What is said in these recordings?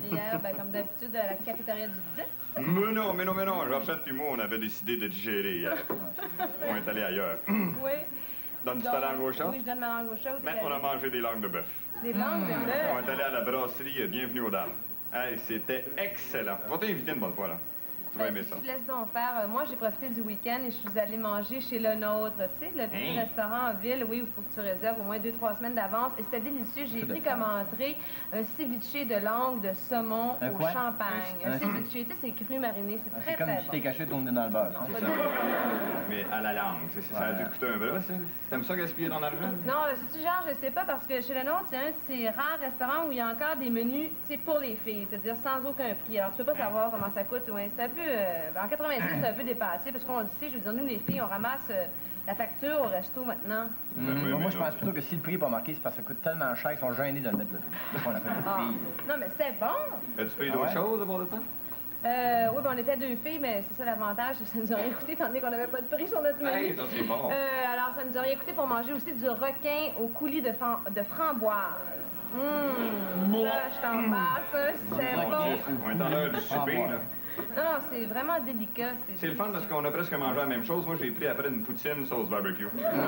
hier, ben, comme d'habitude, à la cafétéria du 10. Mais non. Georgette puis moi, on avait décidé de digérer hier. On est allé ailleurs. Oui. Donnes-tu ta langue au chat? Oui, je donne ma langue au chat. Mais on a mangé des langues de bœuf. Des langues de bœuf? On est allé à la brasserie Bienvenue aux dames. Hey, c'était excellent. Je vais t'inviter une bonne fois, là. Tu vas aimer ça. Tu laisses donc faire. Moi, j'ai profité du week-end et je suis allée manger chez Le Nôtre. Tu sais, le petit restaurant en ville, oui, où il faut que tu réserves au moins 2-3 semaines d'avance. Et c'était délicieux. J'ai pris comme entrée un ceviche de langue de saumon au champagne. Un ceviche, tu sais, c'est cru mariné. C'est très, très bon. C'est comme si t'es caché tourné dans le beurre. Mais à la langue, ça a dû coûter un bras, ça? T'aimes ça gaspiller ton argent? Non, c'est genre, je sais pas, parce que chez Le Nôtre, c'est un de ces rares restaurants où il y a encore des menus, tu sais, pour les filles, c'est-à-dire sans aucun prix. Alors, tu peux pas savoir comment ça coûte. Ouais, c'est un peu... en 86, c'est un peu dépassé, parce qu'on le sait, je veux dire, nous, les filles, on ramasse la facture au resto maintenant. Moi, je pense plutôt que si le prix n'est pas marqué, c'est parce que ça coûte tellement cher qu'ils sont gênés de le mettre là. C'est qu'on appelle les filles. Non, mais c'est bon! As-tu payé d'autres choses à bord de ça? Oui, ben on était 2 filles, mais c'est ça l'avantage, ça nous aurait coûté, étant donné qu'on n'avait pas de prix sur notre menu. Hey, ça, c'est bon. Alors, ça nous aurait coûté pour manger aussi du requin au coulis de framboise. Ça, je t'en passe, c'est bon. On est en heure du souper, là. Non, c'est vraiment délicat. C'est le fun parce qu'on a presque mangé la même chose. Moi, j'ai pris après une poutine sauce barbecue.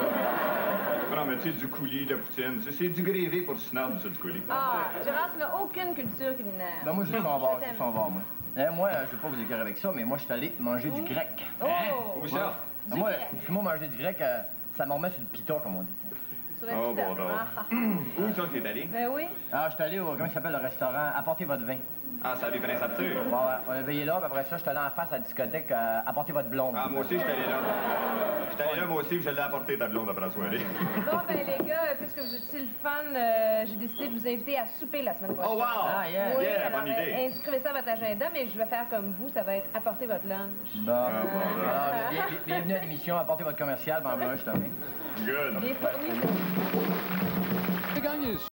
Non, mais tu sais, du coulis, de la poutine, c'est du grévé pour le snob, ça, du coulis. Ah, Gérard, tu n'as aucune culture culinaire. Ben moi, je suis en bord, moi. Moi, je vais pas vous écœurer avec ça, mais moi, je suis allé manger du grec. Oh! Où ça? Moi, manger du grec, ça me remet sur le pita, comme on dit. Sur le pita. Où ça, t'es allé? Ben oui. Ah, je suis allé au, comment il s'appelle, le restaurant, Apportez votre vin. Ah, ça a des Prince Arthur. Bon, on a veillé là, puis après ça, je suis allé en face à la discothèque, Apportez votre blonde. Ah, moi aussi, je suis allé là. Je suis allé là, moi aussi, puis je l'ai apporté ta blonde après la soirée. Bon, ben les gars, puisque vous êtes si le fun, j'ai décidé de vous inviter à souper la semaine prochaine. Oh, wow! Ah, yeah! Oui, Yeah, alors, bonne idée. inscrivez ça à votre agenda, mais je vais faire comme vous, ça va être apporter votre lunch. Bon, alors, bienvenue à l'émission, Apportez votre commercial, ben, je t'en Good. Des fois, oui. J'ai gagné.